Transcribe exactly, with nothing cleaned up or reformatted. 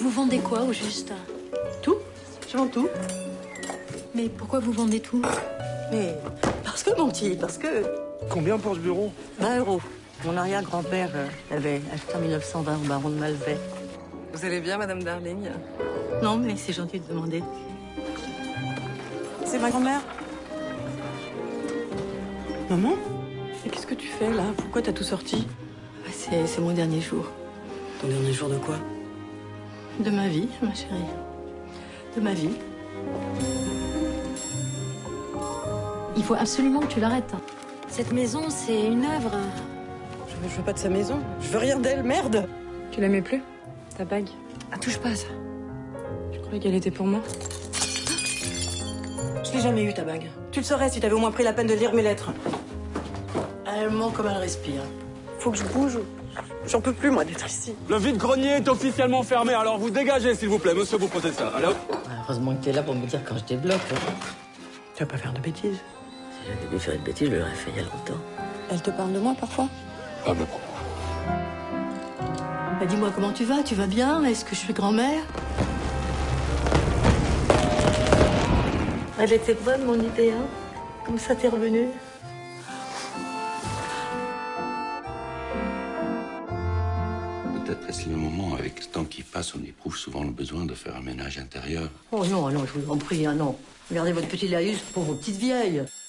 Vous vendez quoi au juste? Tout. Je vends tout. Mais pourquoi vous vendez tout? Mais parce que, mon petit, parce que... Combien pour ce bureau? vingt euros. Mon arrière-grand-père euh, avait acheté en mille neuf cent vingt au baron de Malvet. Vous allez bien, Madame Darling? Non, mais c'est gentil de demander. C'est ma grand-mère. Maman? Mais qu'est-ce que tu fais, là? Pourquoi t'as tout sorti? C'est c'est mon dernier jour. Ton dernier jour de quoi? De ma vie, ma chérie. De ma vie. Il faut absolument que tu l'arrêtes. Cette maison, c'est une œuvre. Je veux, je veux pas de sa maison. Je veux rien d'elle, merde. Tu l'aimais plus? Ta bague? Ah, touche pas à ça. Je croyais qu'elle était pour moi. Je l'ai jamais eu, ta bague. Tu le saurais si t'avais au moins pris la peine de lire mes lettres. Elle ment comme elle respire. Faut que je bouge. J'en peux plus, moi, d'être ici. Le vide-grenier est officiellement fermé, alors vous dégagez, s'il vous plaît, monsieur, vous posez ça. Allô? Heureusement que t'es là pour me dire quand je débloque. Tu vas pas faire de bêtises. Si j'avais dû faire une bêtise, je l'aurais fait il y a longtemps. Elle te parle de moi, parfois? Pas beaucoup. Bah, dis-moi comment tu vas? Tu vas bien? Est-ce que je suis grand-mère? Elle était bonne, mon idée, hein? Comme ça, t'es revenue. Peut-être est-ce le moment, avec le temps qui passe, on éprouve souvent le besoin de faire un ménage intérieur. Oh non, non, je vous en prie, hein, non. Regardez votre petit laïus pour vos petites vieilles.